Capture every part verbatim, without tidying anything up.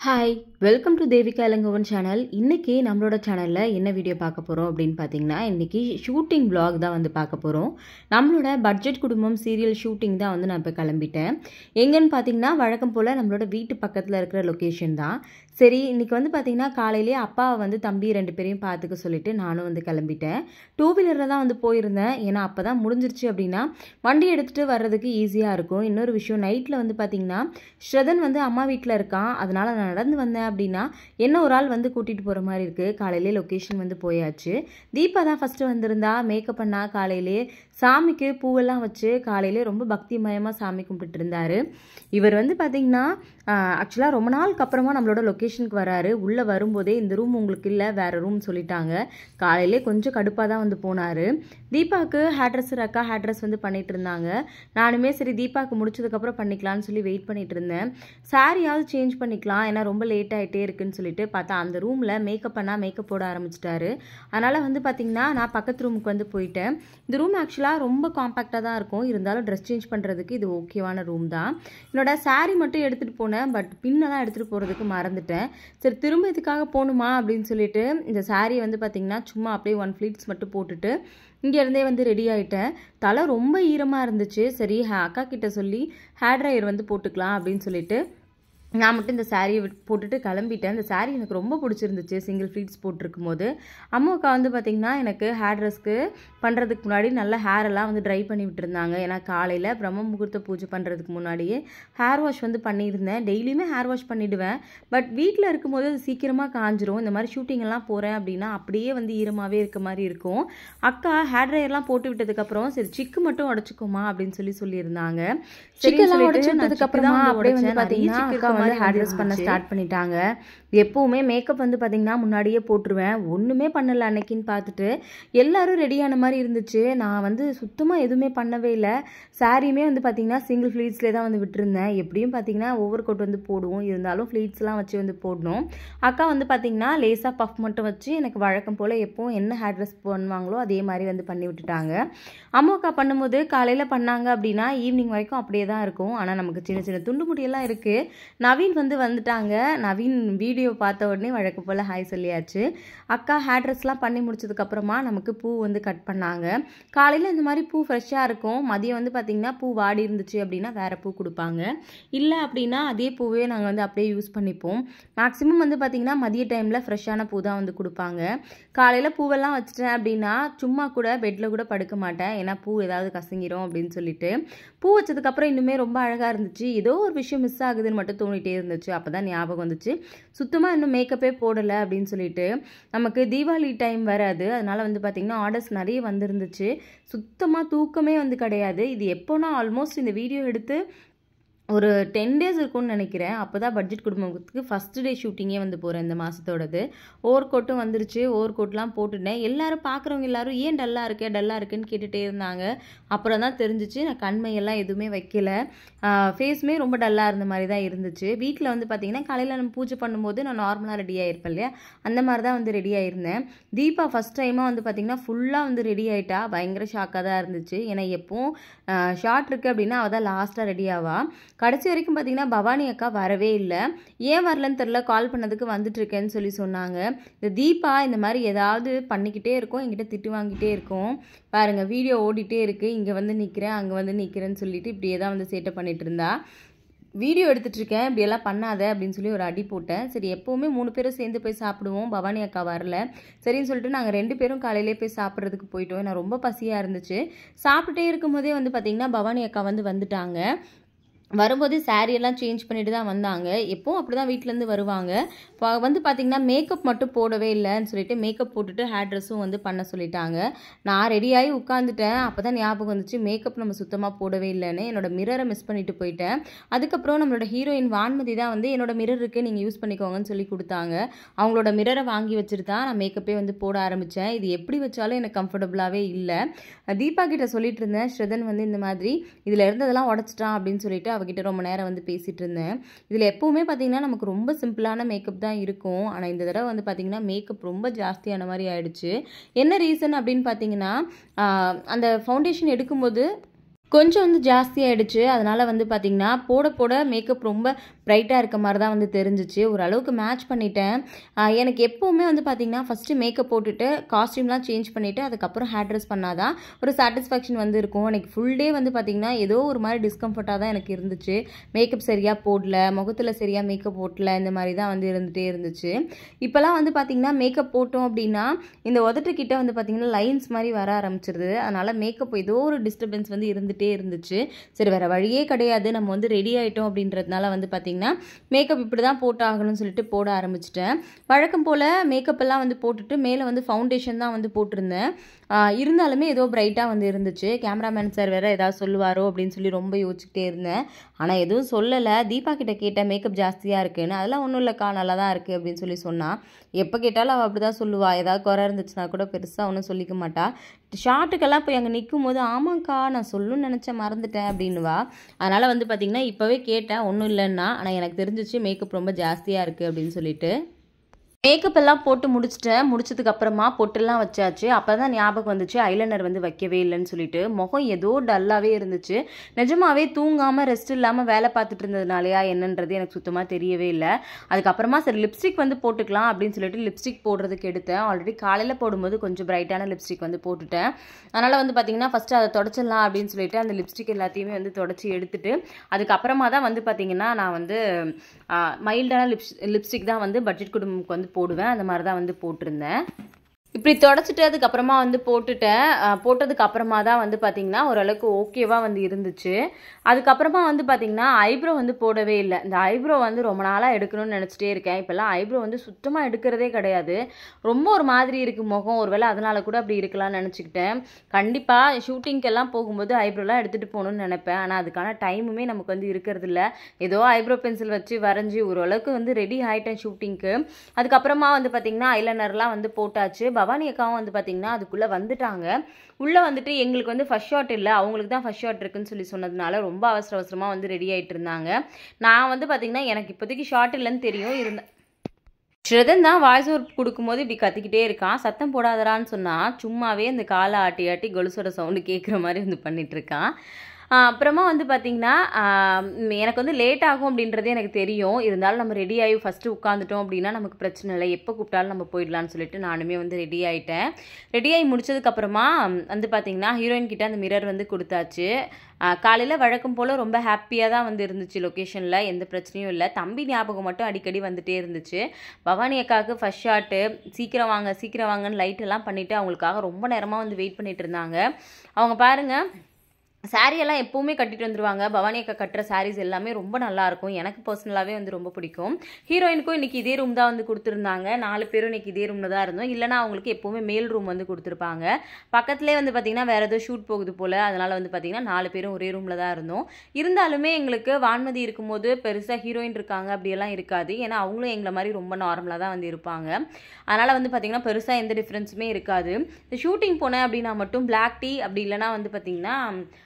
Hi welcome to Devika Elangovan channel. இன்றைக்கி நம்மளோட சேனலில் என்ன வீடியோ பார்க்க போகிறோம் அப்படின்னு பார்த்தீங்கன்னா, இன்றைக்கி ஷூட்டிங் vlog தான் வந்து பார்க்க போகிறோம். நம்மளோட பட்ஜெட் குடும்பம் சீரியல் ஷூட்டிங் தான் வந்து நான் இப்போ கிளம்பிட்டேன். எங்கன்னு பார்த்தீங்கன்னா, வழக்கம் போல் நம்மளோட வீட்டு பக்கத்தில் இருக்கிற லொக்கேஷன் தான். சரி, இன்றைக்கி வந்து பார்த்திங்கன்னா காலையிலேயே அப்பாவை வந்து தம்பி ரெண்டு பேரையும் பார்த்துக்க சொல்லிவிட்டு நானும் வந்து கிளம்பிட்டேன். டூ வீலரில் தான் வந்து போயிருந்தேன். ஏன்னா அப்போ தான் முடிஞ்சிருச்சு அப்படின்னா வண்டி எடுத்துகிட்டு வர்றதுக்கு ஈஸியாக இருக்கும். இன்னொரு விஷயம், நைட்டில் வந்து பார்த்திங்கன்னா ஸ்ரதன் வந்து அம்மா வீட்டில் இருக்கான். அதனால் நான் நடந்து வந்தேன் அப்படின்னா என்ன ஒரு ஆள் வந்து கூட்டிகிட்டு போகிற மாதிரி இருக்குது. காலையிலே லொக்கேஷன் வந்து போயாச்சு. தீபா தான் ஃபஸ்ட்டு வந்திருந்தா. மேக்கப் பண்ணா. காலையிலே சாமிக்கு பூவெல்லாம் வச்சு காலையிலே ரொம்ப பக்திமயமாக சாமி கும்பிட்டுட்டு இருந்தார். இவர் வந்து பார்த்திங்கன்னா ஆக்சுவலாக ரொம்ப நாளுக்கு அப்புறமா நம்மளோட லொக்கேஷனுக்கு வராரு. உள்ளே வரும்போதே இந்த ரூம் உங்களுக்கு இல்லை, வேறு ரூம் சொல்லிட்டாங்க. காலையிலே கொஞ்சம் கடுப்பாக தான் வந்து போனார். தீபாவுக்கு ஹேர் ட்ரெஸ்ஸர் அக்கா ஹேர் ட்ரெஸ் வந்து பண்ணிகிட்டு இருந்தாங்க. நானுமே சரி தீபாவுக்கு முடிச்சதுக்கப்புறம் பண்ணிக்கலான்னு சொல்லி வெயிட் பண்ணிகிட்டு இருந்தேன். சாரியாவது சேஞ்ச் பண்ணிக்கலாம், ஏன்னா ரொம்ப லேட் ஆகிட்டே இருக்குன்னு சொல்லிட்டு பார்த்தா அந்த ரூமில் மேக்கப் பண்ணால் மேக்கப் போட ஆரம்பிச்சிட்டாரு. அதனால் வந்து பார்த்திங்கன்னா நான் பக்கத்து ரூமுக்கு வந்து போயிட்டேன். இந்த ரூம் ஆக்சுவலாக ரொம்ப காம்பேக்டாக தான் இருக்கும். இருந்தாலும் ட்ரெஸ் சேஞ்ச் பண்ணுறதுக்கு இது ஓகேவான ரூம் தான். என்னோட சாரீ மட்டும் எடுத்துகிட்டு போனேன். பட் பின்னெல்லாம் எடுத்துகிட்டு போகிறதுக்கு மறந்துட்டேன். சரி திரும்ப இதுக்காக போகணுமா அப்படின்னு சொல்லிட்டு இந்த சாரீ வந்து பார்த்திங்கன்னா சும்மா அப்படியே ஒன் ஃப்ளீட்ஸ் மட்டும் போட்டுட்டு இங்கேருந்தே வந்து ரெடி ஆகிட்டேன். தலை ரொம்ப ஈரமாக இருந்துச்சு. சரி அக்கா கிட்ட சொல்லி ஹேர் ட்ரையர் வந்து போட்டுக்கலாம் அப்படின்னு சொல்லிட்டு நான் மட்டும் இந்த சாரியை போட்டுட்டு கிளம்பிட்டேன். இந்த சாரீ எனக்கு ரொம்ப பிடிச்சிருந்துச்சு. சிங்கிள் ஃப்ளீட்ஸ் போட்டிருக்கும் போது அம்மாக்கா வந்து பார்த்திங்கன்னா எனக்கு ஹேர் ட்ரெஸ்க்கு பண்ணுறதுக்கு முன்னாடி நல்லா ஹேரெல்லாம் வந்து ட்ரை பண்ணி விட்டுருந்தாங்க. ஏன்னா காலையில் பிரம்ம முகூர்த்த பூஜை பண்ணுறதுக்கு முன்னாடியே ஹேர் வாஷ் வந்து பண்ணியிருந்தேன். டெய்லியுமே ஹேர் வாஷ் பண்ணிவிடுவேன். பட் வீட்டில் இருக்கும்போது அது சீக்கிரமாக காஞ்சிரும். இந்த மாதிரி ஷூட்டிங் எல்லாம் போகிறேன் அப்படின்னா அப்படியே வந்து ஈரமாகவே இருக்க மாதிரி இருக்கும். அக்கா ஹேர் ட்ரையர்லாம் போட்டு விட்டதுக்கப்புறம் சரி சிக்கு மட்டும் உடச்சிக்கோமா அப்படின்னு சொல்லி சொல்லியிருந்தாங்க. சிக்கெல்லாம் உடச்சி விட்டதுக்கப்புறமா அப்படியே வந்து பார்த்தீங்கன்னா அக்கா வந்து ஹேர் ட்ரெஸ் பண்ண ஸ்டார்ட் பண்ணிட்டாங்க. எப்போவுமே மேக்கப் வந்து பார்த்திங்கன்னா முன்னாடியே போட்டுருவேன். ஒன்றுமே பண்ணலை அன்னைக்குன்னு பார்த்துட்டு எல்லோரும் ரெடியான மாதிரி இருந்துச்சு. நான் வந்து சுத்தமாக எதுவுமே பண்ணவே இல்லை. சாரியுமே வந்து பார்த்திங்கன்னா சிங்கிள் ஃப்ளீட்ஸ்லேயே தான் வந்து விட்டுருந்தேன். எப்படியும் பார்த்திங்கன்னா ஓவர் கோட் வந்து போடுவோம், இருந்தாலும் ஃப்ளீட்ஸ்லாம் வச்சு வந்து போடணும். அக்கா வந்து பார்த்திங்கன்னா லேஸாக பஃப் மட்டும் வச்சு எனக்கு வழக்கம் போல் எப்போவும் என்ன ஹேர் ட்ரெஸ் பண்ணுவாங்களோ அதே மாதிரி வந்து பண்ணி விட்டுட்டாங்க. அம்மா அக்கா பண்ணும்போது காலையில் பண்ணாங்க அப்படின்னா ஈவினிங் வரைக்கும் அப்படியே தான் இருக்கும். ஆனால் நமக்கு சின்ன சின்ன துண்டு முடியெல்லாம் இருக்குது. நவீன் வந்து வந்துட்டாங்க. நவீன் வீடியோ பார்த்த உடனே வழக்கம் போல் ஹாய் சொல்லியாச்சு. அக்கா ஹேர் ட்ரெஸ்லாம் பண்ணி முடிச்சதுக்கப்புறமா நமக்கு பூ வந்து கட் பண்ணாங்க. காலையில் இந்த மாதிரி பூ ஃப்ரெஷ்ஷாக இருக்கும். மதியம் வந்து பார்த்திங்கன்னா பூ வாடி இருந்துச்சு அப்படின்னா வேறு பூ கொடுப்பாங்க. இல்லை அப்படின்னா அதே பூவே நாங்கள் வந்து அப்படியே யூஸ் பண்ணிப்போம். மேக்ஸிமம் வந்து பார்த்திங்கன்னா மதிய டைமில் ஃப்ரெஷ்ஷான பூ தான் வந்து கொடுப்பாங்க. காலையில் பூவெல்லாம் வச்சுட்டேன் அப்படின்னா சும்மா கூட பெட்டில் கூட படுக்க மாட்டேன். ஏன்னா பூ ஏதாவது கசங்கிரும் அப்படின்னு சொல்லிட்டு பூ வச்சதுக்கப்புறம் இன்னுமே ரொம்ப அழகாக இருந்துச்சு. ஏதோ ஒரு விஷயம் மிஸ் ஆகுதுன்னு மட்டும் தோணிட்டே இருந்துச்சு. அப்போ தான் ஞாபகம் வந்துச்சு சுத்தமாக இன்னும் மேக்கப்பே போடலை அப்படின்னு சொல்லிட்டு. நமக்கு தீபாவளி டைம் வராது, அதனால் வந்து பார்த்திங்கன்னா ஆர்டர்ஸ் நிறைய வந்துருந்துச்சு. சுத்தமாக தூக்கமே வந்து கிடையாது. இது எப்போனா ஆல்மோஸ்ட் இந்த வீடியோ எடுத்து ஒரு டென் டேஸ் இருக்கும்னு நினைக்கிறேன். அப்போ தான் பட்ஜெட் குடும்பத்துக்கு ஃபஸ்ட்டு டே ஷூட்டிங்கே வந்து போகிறேன் இந்த மாதத்தோடது. ஓவர் கோட்டும் வந்துருச்சு. ஓவர் கோட்லாம் போட்டுட்டேன். எல்லோரும் பார்க்குறவங்க எல்லோரும் ஏன் டல்லாக இருக்கே டல்லாக இருக்குன்னு கேட்டுகிட்டே இருந்தாங்க. அப்புறம் தான் தெரிஞ்சிச்சு நான் கண்மையெல்லாம் எதுவுமே வைக்கல. ஃபேஸுமே ரொம்ப டல்லாக இருந்த மாதிரி தான் இருந்துச்சு. வீட்டில் வந்து பார்த்திங்கன்னா காலையில் நம்ம பூஜை பண்ணும்போது நான் நார்மலாக ரெடி ஆகிருப்பேன் இல்லையா, அந்த மாதிரி தான் வந்து ரெடி ஆகிருந்தேன். தீபா ஃபஸ்ட் டைமாக வந்து பார்த்திங்கன்னா ஃபுல்லாக வந்து ரெடி ஆகிட்டா. பயங்கர ஷாக்காக தான் இருந்துச்சு. ஏன்னா எப்போவும் ஷார்ட் இருக்குது அப்படின்னா அவள் தான் லாஸ்ட்டாக ரெடி ஆவா. கடைசி வரைக்கும் பார்த்திங்கன்னா பவானி அக்கா வரவே இல்லை. ஏன் வரலன்னு தெரில, கால் பண்ணதுக்கு வந்துட்டுருக்கேன்னு சொல்லி சொன்னாங்க. இந்த தீபா இந்த மாதிரி ஏதாவது பண்ணிக்கிட்டே இருக்கும், என்கிட்ட திட்டு வாங்கிட்டே இருக்கும். பாருங்கள் வீடியோ ஓடிட்டே இருக்குது. இங்கே வந்து நிற்கிறேன் அங்கே வந்து நிற்கிறேன்னு சொல்லிட்டு இப்படியே தான் வந்து சேட்டை பண்ணிகிட்டு இருந்தா. வீடியோ எடுத்துகிட்ருக்கேன் இப்படியெல்லாம் பண்ணாத அப்படின்னு சொல்லி ஒரு அடி போட்டேன். சரி எப்போவுமே மூணு பேரும் சேர்ந்து போய் சாப்பிடுவோம். பவானி அக்கா வரல சரின்னு சொல்லிட்டு நாங்கள் ரெண்டு பேரும் காலையிலே போய் சாப்பிட்றதுக்கு போயிட்டோம். ஏன்னா ரொம்ப பசியாக இருந்துச்சு. சாப்பிட்டுட்டே இருக்கும்போதே வந்து பார்த்திங்கன்னா பவானி அக்கா வந்து வந்துட்டாங்க. வரும்போது சாரியெல்லாம் சேஞ்ச் பண்ணிட்டு தான் வந்தாங்க. எப்போவும் அப்படி தான் வீட்டிலேருந்து வருவாங்க. வந்து பார்த்திங்கன்னா மேக்கப் மட்டும் போடவே இல்லைன்னு சொல்லிட்டு மேக்கப் போட்டுட்டு ஹேர் ட்ரெஸ்ஸும் வந்து பண்ண சொல்லிட்டாங்க. நான் ரெடியாகி உட்காந்துட்டேன். அப்போ தான் ஞாபகம் வந்துச்சு மேக்கப் நம்ம சுத்தமாக போடவே இல்லைன்னு. என்னோட மிரரை மிஸ் பண்ணிட்டு போயிட்டேன். அதுக்கப்புறம் நம்மளோட ஹீரோயின் வான்மதி தான் வந்து என்னோட மிரர் இருக்குது நீங்கள் யூஸ் பண்ணிக்கோங்கன்னு சொல்லி கொடுத்தாங்க. அவங்களோட மிரரை வாங்கி வச்சுட்டு தான் நான் மேக்கப்பே வந்து போட ஆரம்பித்தேன். இது எப்படி வச்சாலும் எனக்கு கம்ஃபர்டபுளாகவே இல்லை. தீபா கிட்ட சொல்லிட்டு இருந்தேன். ஸ்ரதன் வந்து இந்த மாதிரி இதில் இருந்ததெல்லாம் உடச்சிட்டான் அப்படின்னு சொல்லிட்டு அவகிட்ட ரொம்ப நேரம் வந்து பேசிகிட்டு இருந்தேன். இதில் எப்போவுமே பார்த்திங்கன்னா நமக்கு ரொம்ப சிம்பிளான மேக்கப் தான் இருக்கும். ஆனால் இந்த தடவை வந்து பார்த்திங்கன்னா மேக்கப் ரொம்ப ஜாஸ்தியான மாதிரி ஆயிடுச்சு. என்ன ரீசன் அப்படின்னு பார்த்திங்கன்னா அந்த ஃபவுண்டேஷன் எடுக்கும்போது கொஞ்சம் வந்து ஜாஸ்தியாகிடுச்சு. அதனால் வந்து பார்த்திங்கன்னா போட போட மேக்கப் ரொம்ப பிரைட்டாக இருக்க மாதிரி தான் வந்து தெரிஞ்சிச்சு. ஓரளவுக்கு மேட்ச் பண்ணிட்டேன். எனக்கு எப்போவுமே வந்து பார்த்திங்கன்னா ஃபஸ்ட்டு மேக்கப் போட்டுட்டு காஸ்டியூம்லாம் சேஞ்ச் பண்ணிவிட்டு அதுக்கப்புறம் ஹேர் ட்ரெஸ் பண்ணால் தான் ஒரு சாட்டிஸ்ஃபேக்ஷன் வந்து இருக்கும். எனக்கு ஃபுல் டே வந்து பார்த்திங்கன்னா ஏதோ ஒரு மாதிரி டிஸ்கம்ஃபர்ட்டாக தான் எனக்கு இருந்துச்சு. மேக்கப் சரியாக போடல, முகத்தில் சரியாக மேக்கப் போடல, இந்த மாதிரி தான் வந்து இருந்துகிட்டே இருந்துச்சு. இப்போலாம் வந்து பார்த்திங்கன்னா மேக்கப் போட்டோம் அப்படின்னா இந்த உதட்டுக்கிட்ட வந்து பார்த்திங்கன்னா லைன்ஸ் மாதிரி வர ஆரம்பிச்சிருது. அதனால் மேக்கப் ஏதோ ஒரு டிஸ்டர்பன்ஸ் வந்து இருந்துகிட்டே இருந்துச்சு. சரி, வேறு வழியே கிடையாது, நம்ம வந்து ரெடி ஆகிட்டோம் அப்படின்றதுனால வந்து பார்த்திங்கன்னா மேக்கப் இப்படி தான் போட்டு ஆகணும்னு சொல்லிட்டு போட ஆரம்பிச்சிட்டேன். வழக்கம் போல் மேக்கப் எல்லாம் வந்து போட்டுட்டு மேலே வந்து ஃபவுண்டேஷன் தான் வந்து போட்டிருந்தேன். இருந்தாலுமே ஏதோ பிரைட்டாக வந்து இருந்துச்சு. கேமராமேன் சார் வேறு ஏதாவது சொல்லுவாரோ அப்படின்னு சொல்லி ரொம்ப யோசிச்சுக்கிட்டே இருந்தேன். ஆனால் எதுவும் சொல்லலை. தீபா கிட்ட கேட்டேன் மேக்கப் ஜாஸ்தியாக இருக்குன்னு. அதெல்லாம் ஒன்றும் இல்லைக்கா, நல்லா தான் இருக்குது அப்படின்னு சொல்லி சொன்னான். எப்போ கேட்டாலும் அவள் அப்படி தான் சொல்லுவாள். ஏதாவது குறை இருந்துச்சுன்னா கூட பெருசாக ஒன்றும் சொல்லிக்க மாட்டா. ஷார்ட்டுக்கெல்லாம் போய் அங்கே நிற்கும் போது ஆமாக்கா நான் சொல்லணும்னு நினச்சேன் மறந்துட்டேன் அப்படின்னுவா. அதனால் வந்து பார்த்திங்கன்னா இப்போவே கேட்டேன், ஒன்றும் இல்லைன்னா. ஆனால் எனக்கு தெரிஞ்சிச்சு மேக்கப் ரொம்ப ஜாஸ்தியாக இருக்குது அப்படின்னு சொல்லிட்டு. மேக்கப் எல்லாம் போட்டு முடிச்சிட்டேன். முடிச்சதுக்கு அப்புறமா பொட்டெல்லாம் வச்சாச்சு. அப்போ தான் ஞாபகம் வந்துச்சு ஐலைனர் வந்து வைக்கவே இல்லைன்னு சொல்லிட்டு. முகம் ஏதோ டல்லாகவே இருந்துச்சு. நிஜமாவே தூங்காமல் ரெஸ்ட் இல்லாமல் வேலை பார்த்துட்டு இருந்ததுனாலையா என்னன்றது எனக்கு சுத்தமாக தெரியவே இல்லை. அதுக்கப்புறமா சரி லிப்ஸ்டிக் வந்து போட்டுக்கலாம் அப்படின்னு சொல்லிட்டு லிப்ஸ்டிக் போடுறதுக்கு எடுத்தேன். ஆல்ரெடி காலையில் போடும்போது கொஞ்சம் பிரைட்டான லிப்ஸ்டிக் வந்து போட்டுட்டேன். அதனால் வந்து பார்த்திங்கன்னா ஃபஸ்ட்டு அதை தொடச்சிடலாம் அப்படின்னு சொல்லிட்டு அந்த லிப்ஸ்டிக் எல்லாத்தையுமே வந்து தொடச்சி எடுத்துட்டு அதுக்கப்புறமா தான் வந்து பார்த்திங்கன்னா நான் வந்து மைல்டான லிப்ஸ் லிப்ஸ்டிக் தான் வந்து பட்ஜெட் குடும்பத்துக்கு வந்து போடுவேன். அந்த மாதிரி தான் வந்து போட்டிருந்தேன். இப்படி தொடச்சிட்டு அதுக்கப்புறமா வந்து போட்டுட்டேன். போட்டதுக்கு அப்புறமா தான் வந்து பார்த்திங்கன்னா ஓரளவுக்கு ஓகேவாக வந்து இருந்துச்சு. அதுக்கப்புறமா வந்து பார்த்திங்கன்னா ஐப்ரோ வந்து போடவே இல்லை. இந்த ஐப்ரோ வந்து ரொம்ப நாளாக எடுக்கணும்னு நினச்சிட்டே இருக்கேன். இப்போல்லாம் ஐப்ரோ வந்து சுத்தமாக எடுக்கிறதே கிடையாது. ரொம்ப ஒரு மாதிரி இருக்குது முகம். ஒரு வேளை அதனால கூட அப்படி இருக்கலாம்னு நினச்சிக்கிட்டேன். கண்டிப்பாக ஷூட்டிங்க்கெல்லாம் போகும்போது ஐப்ரோலாம் எடுத்துகிட்டு போகணுன்னு நினைப்பேன். ஆனால் அதுக்கான டைமுமே நமக்கு வந்து இருக்கிறது இல்லை. ஏதோ ஐப்ரோ பென்சில் வச்சு வரைஞ்சி ஓரளவுக்கு வந்து ரெடி ஆகிட்டேன் ஷூட்டிங்க்கு. அதுக்கப்புறமா வந்து பார்த்திங்கன்னா ஐலைனர்லாம் வந்து போட்டாச்சு. பவானி அக்காவும் வந்து பார்த்திங்கன்னா அதுக்குள்ளே வந்துட்டாங்க. உள்ளே வந்துட்டு எங்களுக்கு வந்து ஃபர்ஸ்ட் ஷாட் இல்லை, அவங்களுக்கு தான் ஃபர்ஸ்ட் ஷாட் இருக்குன்னு சொல்லி சொன்னதுனால ரொம்ப அவசர அவசரமாக வந்து ரெடி ஆகிட்டு இருந்தாங்க. நான் வந்து பார்த்திங்கன்னா எனக்கு இப்போதைக்கு ஷாட் இல்லைன்னு தெரியும். இருந்தேன் ஸ்ரதன் தான் வாய்ஸ் ஓவர் கொடுக்கும்போது இப்படி கத்திக்கிட்டே இருக்கான். சத்தம் போடாதரான்னு சொன்னால் சும்மாவே இந்த காலை ஆட்டி ஆட்டி கொலுசோட சவுண்டு கேட்குற மாதிரி வந்து பண்ணிகிட்ருக்கான். அப்புறமா வந்து பார்த்திங்கன்னா எனக்கு வந்து லேட் ஆகும் அப்படின்றதே எனக்கு தெரியும். இருந்தாலும் நம்ம ரெடி ஆகி ஃபஸ்ட்டு உட்காந்துட்டோம் அப்படின்னா நமக்கு பிரச்சனை இல்லை, எப்போ கூப்பிட்டாலும் நம்ம போயிடலான்னு சொல்லிட்டு நானுமே வந்து ரெடி ஆகிட்டேன். ரெடி ஆகி முடிச்சதுக்கப்புறமா வந்து பார்த்திங்கன்னா ஹீரோயின் கிட்ட அந்த மிரர் வந்து கொடுத்தாச்சு. காலையில் வழக்கம் போல் ரொம்ப ஹாப்பியாக தான் வந்து இருந்துச்சு. லொக்கேஷனில் எந்த பிரச்சனையும் இல்லை. தம்பி ஞாபகம் மட்டும் அடிக்கடி வந்துகிட்டே இருந்துச்சு. பவானி அக்காவுக்கு ஃபர்ஸ்ட் ஷாட்டு சீக்கிரம் வாங்க சீக்கிரம் வாங்கன்னு லைட்டெல்லாம் பண்ணிவிட்டு அவங்களுக்காக ரொம்ப நேரமாக வந்து வெயிட் பண்ணிகிட்டு இருந்தாங்க. அவங்க பாருங்கள் சாரியெல்லாம் எப்போவுமே கட்டிட்டு வந்துடுவாங்க. பவானி அக்கா கட்டுற சாரீஸ் எல்லாமே ரொம்ப நல்லாயிருக்கும். எனக்கு பர்சனலாகவே வந்து ரொம்ப பிடிக்கும். ஹீரோயினுக்கும் இன்றைக்கி இதே ரூம் தான் வந்து கொடுத்துருந்தாங்க. நாலு பேரும் இன்றைக்கி இதே ரூமில் தான் இருந்தோம். இல்லைனா அவங்களுக்கு எப்போவுமே மேல் ரூம் வந்து கொடுத்துருப்பாங்க. பக்கத்துலேயே வந்து பார்த்திங்கன்னா வேறு ஏதோ ஷூட் போகுது போல். அதனால் வந்து பார்த்திங்கன்னா நாலு பேரும் ஒரே ரூமில் தான் இருந்தோம். இருந்தாலுமே எங்களுக்கு வான்மதி இருக்கும்போது பெருசாக ஹீரோயின் இருக்காங்க அப்படியெல்லாம் இருக்காது. ஏன்னா அவங்களும் எங்களை மாதிரி ரொம்ப நார்மலாக தான் வந்து இருப்பாங்க. அதனால் வந்து பார்த்திங்கன்னா பெருசாக எந்த டிஃப்ரென்ஸுமே இருக்காது. இந்த ஷூட்டிங் போனேன் அப்படின்னா மட்டும் பிளாக் டீ அப்படி இல்லைனா வந்து பார்த்திங்கன்னா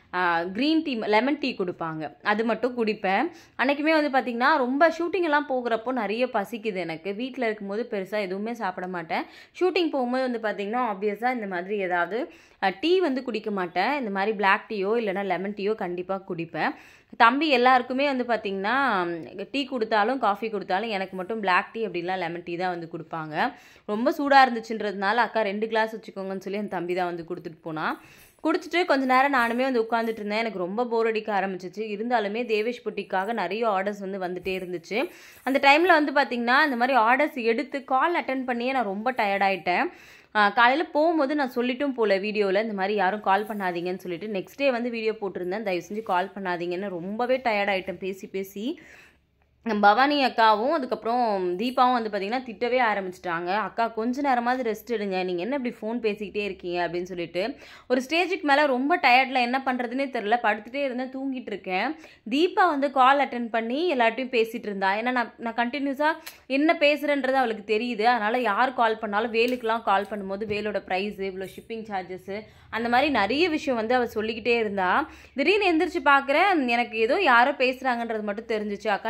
க்ரீன் டீ லெமன் டீ கொடுப்பாங்க. அது மட்டும் குடிப்பேன். அன்றைக்குமே வந்து பார்த்திங்கன்னா ரொம்ப ஷூட்டிங் எல்லாம் போகிறப்போ நிறைய பசிக்குது எனக்கு. வீட்டில் இருக்கும்போது பெருசாக எதுவுமே சாப்பிட மாட்டேன். ஷூட்டிங் போகும்போது வந்து பார்த்திங்கன்னா ஆப்வியஸாக இந்த மாதிரி ஏதாவது டீ வந்து குடிக்க மாட்டேன். இந்த மாதிரி பிளாக் டீயோ இல்லைனா லெமன் டீயோ கண்டிப்பாக குடிப்பேன். தம்பி எல்லாருக்குமே வந்து பார்த்திங்கன்னா டீ கொடுத்தாலும் காஃபி கொடுத்தாலும் எனக்கு மட்டும் பிளாக் டீ அப்படிலாம் லெமன் டீ தான் வந்து கொடுப்பாங்க. ரொம்ப சூடாக இருந்துச்சுன்றதுனால அக்கா ரெண்டு கிளாஸ் வச்சுக்கோங்கன்னு சொல்லி என் தம்பி தான் வந்து கொடுத்துட்டு போனான். குடிச்சிட்டு கொஞ்ச நேரம் நானுமே வந்து உட்காந்துட்டு இருந்தேன். எனக்கு ரொம்ப போர் அடிக்க ஆரம்பிச்சிச்சு. இருந்தாலுமே தேவேஷ் புட்டிக்காக நிறைய ஆர்டர்ஸ் வந்து வந்துட்டே இருந்துச்சு. அந்த டைமில் வந்து பார்த்திங்கன்னா இந்த மாதிரி ஆர்டர்ஸ் எடுத்து கால் அட்டன் பண்ணியே நான் ரொம்ப டயர்டாயிட்டேன். காலையில் போகும்போது நான் சொல்லிட்டும் போல வீடியோவில் இந்த மாதிரி யாரும் கால் பண்ணாதீங்கன்னு சொல்லிட்டு நெக்ஸ்ட் டே வந்து வீடியோ போட்டிருந்தேன். தயவு செஞ்சு கால் பண்ணாதீங்கன்னு ரொம்பவே டயர்டாயிட்டேன் பேசி பேசி. பவானி அக்காவும் அதுக்கப்புறம் தீபாவும் வந்து பார்த்திங்கன்னா திட்டவே ஆரம்பிச்சிட்டாங்க. அக்கா கொஞ்ச நேரமாவது ரெஸ்ட் எடுங்க, நீங்கள் என்ன இப்படி ஃபோன் பேசிக்கிட்டே இருக்கீங்க அப்படின்னு சொல்லிட்டு. ஒரு ஸ்டேஜுக்கு மேலே ரொம்ப டயர்டில் என்ன பண்ணுறதுனே தெரில, படுத்துகிட்டே இருந்தேன், தூங்கிட்டு இருக்கேன். தீபா வந்து கால் அட்டன் பண்ணி எல்லார்ட்டையும் பேசிகிட்டு இருந்தா. ஏன்னா நான் நான் கண்டினியூஸாக என்ன பேசுகிறேன்றது அவளுக்கு தெரியுது. அதனால் யார் கால் பண்ணாலும் வேலுக்கெலாம் கால் பண்ணும்போது வேலோட ப்ரைஸு இவ்வளோ ஷிப்பிங் சார்ஜஸ்ஸு அந்த மாதிரி நிறைய விஷயம் வந்து அவள் சொல்லிக்கிட்டே இருந்தா. திடீர்னு எந்திரிச்சு பார்க்குறேன் எனக்கு ஏதோ யாரோ பேசுகிறாங்கன்றது மட்டும் தெரிஞ்சிச்சு. அக்கா நீங்கள் ரொம்ப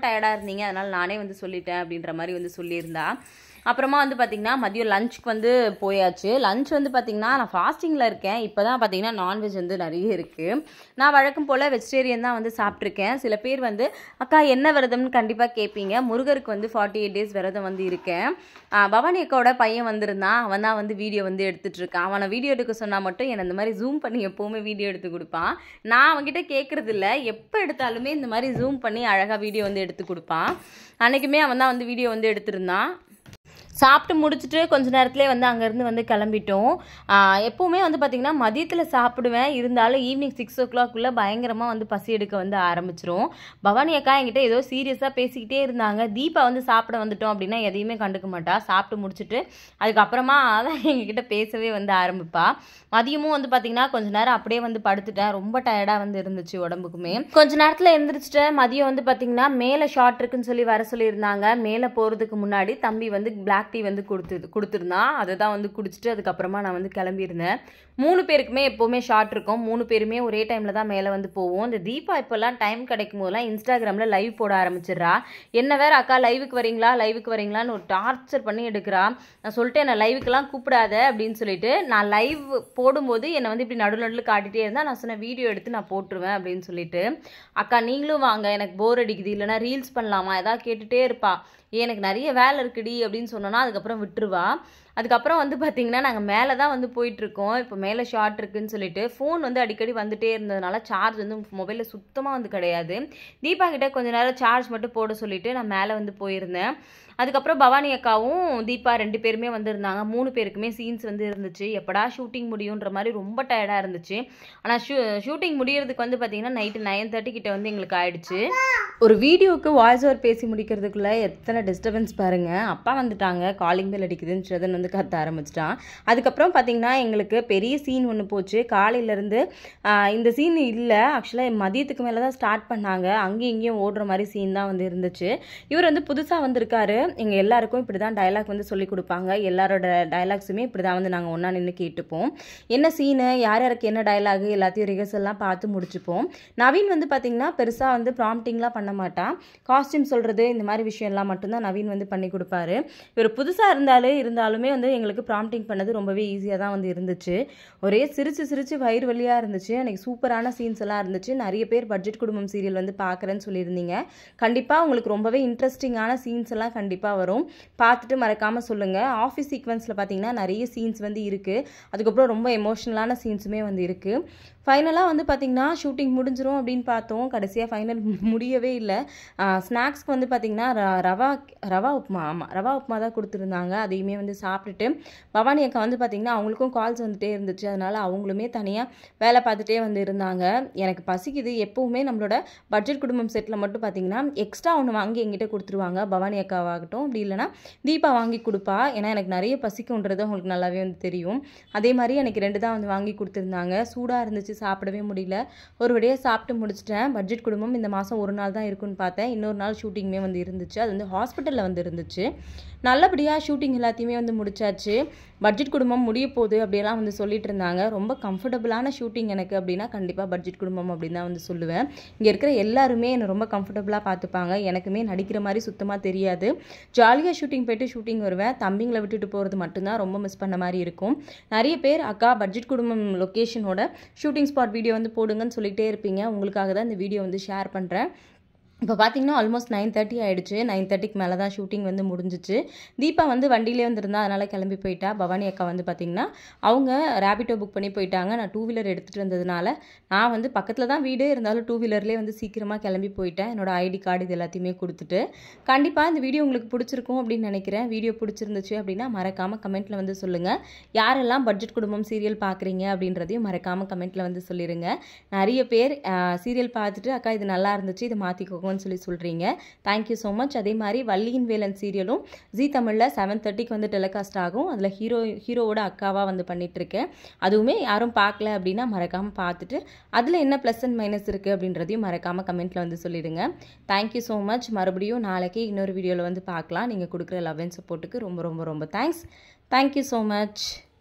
டயர்டாக இருந்தீங்க, அதனால் நானே வந்து சொல்லிட்டேன் அப்படின்ற மாதிரி வந்து சொல்லியிருந்தா. அப்புறமா வந்து பார்த்திங்கன்னா மதியம் லஞ்சுக்கு வந்து போயாச்சு. லஞ்ச் வந்து பார்த்திங்கன்னா நான் ஃபாஸ்டிங்கில் இருக்கேன். இப்போ தான் பார்த்திங்கன்னா நான்வெஜ் வந்து நிறைய இருக்குது. நான் வழக்கம் போல் வெஜிடேரியன் தான் வந்து சாப்பிட்ருக்கேன். சில பேர் வந்து அக்கா என்ன விரதம்னு கண்டிப்பாக கேட்பீங்க. முருகருக்கு வந்து ஃபார்ட்டி எயிட் டேஸ் விரதம் வந்து இருக்கேன். பவானி அக்காவோட பையன் வந்திருந்தான். அவன் தான் வந்து வீடியோ வந்து எடுத்துகிட்ருக்கான். அவனை வீடியோ எடுக்க சொன்னால் மட்டும் என்னை இந்த மாதிரி ஜூம் பண்ணி எப்போவுமே வீடியோ எடுத்து கொடுப்பான். நான் அவன்கிட்ட கேட்குறது இல்லை, எப்போ எடுத்தாலுமே இந்த மாதிரி ஜூம் பண்ணி அழகாக வீடியோ வந்து எடுத்து கொடுப்பான். அன்றைக்குமே அவன் தான் வந்து வீடியோ வந்து எடுத்திருந்தான். சாப்பிட்டு முடிச்சுட்டு கொஞ்ச நேரத்துலேயே வந்து அங்கேருந்து வந்து கிளம்பிட்டோம். எப்போவுமே வந்து பார்த்திங்கன்னா மதியத்தில் சாப்பிடுவேன், இருந்தாலும் ஈவினிங் சிக்ஸ் ஓ கிளாக்குள்ளே பயங்கரமாக வந்து பசி எடுக்க வந்து ஆரம்பிச்சிரும். பவானி அக்கா என்கிட்ட ஏதோ சீரியஸாக பேசிக்கிட்டே இருந்தாங்க. தீபா வந்து சாப்பிட வந்துட்டோம் அப்படின்னா எதையுமே கண்டுக்க மாட்டா. சாப்பிட்டு முடிச்சுட்டு அதுக்கப்புறமா தான் எங்ககிட்ட பேசவே வந்து ஆரம்பிப்பா. மதியமும் வந்து பார்த்திங்கன்னா கொஞ்ச நேரம் அப்படியே வந்து படுத்துட்டேன். ரொம்ப டயர்டாக வந்து இருந்துச்சு உடம்புக்குமே. கொஞ்ச நேரத்தில் எழுந்திரிச்சிட்டேன். மதியம் வந்து பார்த்திங்கன்னா மேலே ஷார்ட் இருக்குன்னு சொல்லி வர சொல்லியிருந்தாங்க. மேலே போகிறதுக்கு முன்னாடி தம்பி வந்து பிளாக் டீ வந்து கொடுத்து கொடுத்துருந்தான். அதை தான் வந்து குடிச்சிட்டு அதுக்கப்புறமா நான் வந்து கிளம்பியிருந்தேன். மூணு பேருக்குமே எப்போவுமே ஷார்ட் இருக்கும். மூணு பேருமே ஒரே டைமில் தான் மேலே வந்து போவோம். இந்த தீபா இப்போல்லாம் டைம் கிடைக்கும் போதெல்லாம் இன்ஸ்டாகிராமில் லைவ் போட ஆரம்பிச்சிடுறா. என்ன வேறு அக்கா லைவுக்கு வரீங்களா லைவுக்கு வரீங்களான்னு ஒரு டார்ச்சர் பண்ணி எடுக்கிறா. நான் சொல்லிட்டு என்னை லைவுக்கெல்லாம் கூப்பிடாத அப்படின்னு சொல்லிட்டு நான் லைவ் போடும்போது என்னை வந்து இப்படி நடு நடுவில் காட்டிகிட்டே இருந்தால் நான் சொன்ன வீடியோ எடுத்து நான் போட்டுருவேன் அப்படின்னு சொல்லிட்டு, அக்கா நீங்களும் வாங்க எனக்கு போர் அடிக்குது, இல்லைனா ரீல்ஸ் பண்ணலாமா ஏதாவது கேட்டுகிட்டே இருப்பா. எனக்கு நிறைய வேலை இருக்குடி அப்படின்னு சொன்னோன்னா அதுக்கப்புறம் விட்டுருவா. அதுக்கப்புறம் வந்து பார்த்திங்கன்னா நாங்கள் மேலே தான் வந்து போயிட்டுருக்கோம். இப்போ மேலே ஷார்ட் இருக்குன்னு சொல்லிட்டு ஃபோன் வந்து அடிக்கடி வந்துகிட்டே இருந்ததுனால சார்ஜ் வந்து மொபைலில் சுத்தமாக வந்து கிடையாது. தீபா கிட்டே கொஞ்சம் நேரம் சார்ஜ் மட்டும் போட சொல்லிவிட்டு நான் மேலே வந்து போயிருந்தேன். அதுக்கப்புறம் பவானி அக்காவும் தீபா ரெண்டு பேருமே வந்திருந்தாங்க. மூணு பேருக்குமே சீன்ஸ் வந்து இருந்துச்சு. எப்படா ஷூட்டிங் முடியுன்ற மாதிரி ரொம்ப டயர்டாக இருந்துச்சு. ஆனால் ஷூ ஷூட்டிங் முடியறதுக்கு வந்து பார்த்திங்கன்னா நைட்டு நைன் தேர்ட்டி கிட்ட வந்து எங்களுக்கு ஆயிடுச்சு. ஒரு வீடியோவுக்கு வாய்ஸ் ஓவர் பேசி முடிக்கிறதுக்குள்ளே எத்தனை டிஸ்டர்பன்ஸ் பாருங்கள். அப்பா வந்துட்டாங்க, காலிங் பெல் அடிக்குதுன்னு ஸ்ரதன் வந்து கத்த ஆரம்பிச்சிட்டான். அதுக்கப்புறம் பார்த்திங்கன்னா எங்களுக்கு பெரிய சீன் ஒன்று போச்சு. காலையிலேருந்து இந்த சீன் இல்லை, ஆக்சுவலாக மதியத்துக்கு மேலே தான் ஸ்டார்ட் பண்ணாங்க. அங்கேயும் இங்கேயும் ஓடுற மாதிரி சீன் தான் வந்து இருந்துச்சு. இவர் வந்து புதுசாக வந்திருக்காரு. எங்கள் எல்லாருக்கும் இப்படி தான் டைலாக் வந்து சொல்லி கொடுப்பாங்க. எல்லாரோட டைலாக்ஸுமே இப்படி தான் வந்து நாங்கள் ஒன்றா நின்று கேட்டுப்போம். என்ன சீனு, யார் யாருக்கு என்ன டைலாக் எல்லாத்தையும் ரிஹர்சல்லாம் பார்த்து முடிச்சுப்போம். நவீன் வந்து பார்த்திங்கன்னா பெருசாக வந்து ப்ராம்ப்டிங்லாம் பண்ண மாட்டான். காஸ்டியூம் சொல்கிறது இந்த மாதிரி விஷயம்லாம் மட்டும்தான் நவீன் வந்து பண்ணி கொடுப்பாரு. இவர் புதுசாக இருந்தாலே இருந்தாலுமே வந்து எங்களுக்கு ப்ராம்ப்டிங் பண்ணது ரொம்பவே ஈஸியாக தான் வந்து இருந்துச்சு. ஒரே சிரிச்சு சிரிச்சு வயிறு வலியாக இருந்துச்சு. எனக்கு சூப்பரான சீன்ஸ் எல்லாம் இருந்துச்சு. நிறைய பேர் பட்ஜெட் குடும்பம் சீரியல் வந்து பார்க்குறேன்னு சொல்லியிருந்தீங்க. கண்டிப்பாக உங்களுக்கு ரொம்பவே இன்ட்ரெஸ்டிங்கான சீன்ஸ் எல்லாம் கண்டிப்பாக வரும். பார்த்துட்டு மறக்காமல் சொல்லுங்கள். ஆஃபீஸ் சீக்வன்ஸில் பார்த்தீங்கன்னா நிறைய சீன்ஸ் வந்து இருக்குது. அதுக்கப்புறம் ரொம்ப எமோஷ்னலான சீன்ஸுமே வந்து இருக்குது. ஃபைனலாக வந்து பார்த்திங்கன்னா ஷூட்டிங் முடிஞ்சிரும் அப்படின்னு பார்த்தோம். கடைசியாக ஃபைனல் முடியவே இல்லை. ஸ்நாக்ஸ்க்கு வந்து பார்த்திங்கன்னா ரவா ரவா உப்புமா ஆமாம் ரவா உப்புமா தான் கொடுத்துருந்தாங்க. அதையுமே வந்து சாப்பிட்டுட்டு பவானி அக்கா வந்து பார்த்திங்கன்னா அவங்களுக்கும் கால்ஸ் வந்துகிட்டே இருந்துச்சு. அதனால் அவங்களுமே தனியாக வேலை பார்த்துட்டே வந்து இருந்தாங்க. எனக்கு பசிக்குது. எப்போவுமே நம்மளோட பட்ஜெட் குடும்பம் செட்டில் மட்டும் பார்த்திங்கன்னா எக்ஸ்ட்ரா ஒன்று வாங்கி எங்கிட்ட கொடுத்துருவாங்க. பவானி அக்காவாகட்டும், அப்படி இல்லைனா தீபா வாங்கி கொடுப்பா. ஏன்னா எனக்கு நிறைய பசிக்குன்றது அவங்களுக்கு நல்லாவே வந்து தெரியும். அதே மாதிரி எனக்கு ரெண்டு தான் வந்து வாங்கி கொடுத்துருந்தாங்க. சூடாக இருந்துச்சு, சாப்பிடவே முடியல. ஒரு வழியாக சாப்பிட்டு முடிச்சிட்டேன். பட்ஜெட் குடும்பம் இந்த மாதம் ஒரு நாள் தான் இருக்குன்னு பார்த்தேன். இன்னொரு நாள் ஷூட்டிங்குமே வந்து இருந்துச்சு. அது வந்து ஹாஸ்பிட்டலில் வந்து இருந்துச்சு. நல்லபடியாக ஷூட்டிங் எல்லாத்தையுமே வந்து முடிச்சாச்சு. பட்ஜெட் குடும்பம் முடிய போகுது அப்படியெல்லாம் வந்து சொல்லிட்டு இருந்தாங்க. ரொம்ப கம்ஃபர்டபுளான ஷூட்டிங் எனக்கு அப்படின்னா கண்டிப்பாக பட்ஜெட் குடும்பம் அப்படின்னு தான் வந்து சொல்லுவேன். இங்கே இருக்கிற எல்லாருமே என்னை ரொம்ப கம்ஃபர்டபுளாக பார்த்துப்பாங்க. எனக்குமே நடிக்கிற மாதிரி சுத்தமாக தெரியாது. ஜாலியாக ஷூட்டிங் போய்ட்டு ஷூட்டிங் வருவேன். தம்பிங்களை விட்டுட்டு போகிறது மட்டும்தான் ரொம்ப மிஸ் பண்ண மாதிரி இருக்கும். நிறைய பேர் அக்கா பட்ஜெட் குடும்பம் லொக்கேஷனோட ஷூட்டிங் ஸ்பாட் வீடியோ வந்து போடுங்கன்னு சொல்லிகிட்டே இருப்பீங்க. உங்களுக்காக தான் இந்த வீடியோ வந்து ஷேர் பண்ணுறேன். இப்போ பார்த்தீங்கன்னா ஆல்மோஸ்ட் நைன் தேர்ட்டி ஆகிடுச்சு. நைன் தேர்ட்டிக்கு மேலே தான் ஷூட்டிங் வந்து முடிஞ்சிச்சு. தீபா வந்து வண்டியிலே வந்துருந்தா, அதனால் கிளம்பி போயிட்டா. பவானி அக்கா வந்து பார்த்திங்கன்னா அவங்க ரேபிட்டோ புக் பண்ணி போயிட்டாங்க. நான் டூ வீலர் எடுத்துகிட்டு வந்ததுனால நான் வந்து பக்கத்தில் தான் வீடு இருந்தாலும் டூ வீலர்லேயே வந்து சீக்கிரமாக கிளம்பி போயிட்டேன். என்னோடய ஐடி கார்டு இது எல்லாத்தையுமே கொடுத்துட்டு. கண்டிப்பாக இந்த வீடியோ உங்களுக்கு பிடிச்சிருக்கும் அப்படின்னு நினைக்கிறேன். வீடியோ பிடிச்சிருந்துச்சு அப்படின்னா மறக்காமல் கமெண்ட்டில் வந்து சொல்லுங்கள். யாரெல்லாம் பட்ஜெட் குடும்பம் சீரியல் பார்க்குறீங்க அப்படின்றதையும் மறக்காமல் கமெண்ட்டில் வந்து சொல்லிடுங்க. நிறைய பேர் சீரியல் பார்த்துட்டு அக்கா இது நல்லா இருந்துச்சு, இதை மாற்றிக்கோங்க சொல்லி சொல்றீங்க. Thank you so much. அதே மாதிரி வள்ளியின் வேலன் சீரியலும் ஜி தமிழில் செவன் தேர்ட்டிக்கு வந்து டெலிகாஸ்ட் ஆகும். அதில் ஹீரோ ஹீரோவோட அக்காவாக வந்து பண்ணிட்டு இருக்கேன். அதுவுமே யாரும் பார்க்கல அப்படின்னா மறக்காமல் பார்த்துட்டு அதில் என்ன ப்ளஸ் அண்ட் மைனஸ் இருக்குது அப்படின்றதையும் மறக்காமல் கமெண்ட்டில் வந்து சொல்லிடுங்க. Thank you so much. மறுபடியும் நாளைக்கு இன்னொரு வீடியோவில் வந்து பார்க்கலாம். நீங்கள் கொடுக்குற லவ் அண்ட் சப்போர்ட்டுக்கு ரொம்ப ரொம்ப ரொம்ப தேங்க்ஸ். Thank you so much.